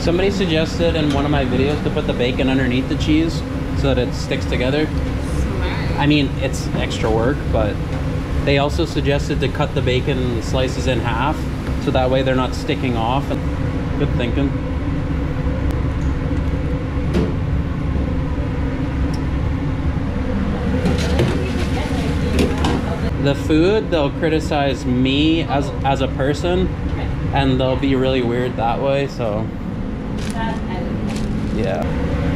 Somebody suggested in one of my videos to put the bacon underneath the cheese so that it sticks together. Smart. I mean, it's extra work, but they also suggested to cut the bacon slices in half so that way they're not sticking off. Good thinking. The food, they'll criticize me as a person, and they'll be really weird that way, so yeah.